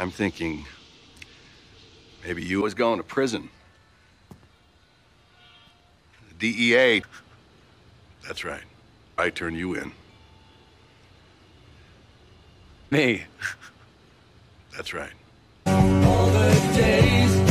I'm thinking maybe you was going to prison. The DEA. That's right. I turn you in. Me. That's right. All the days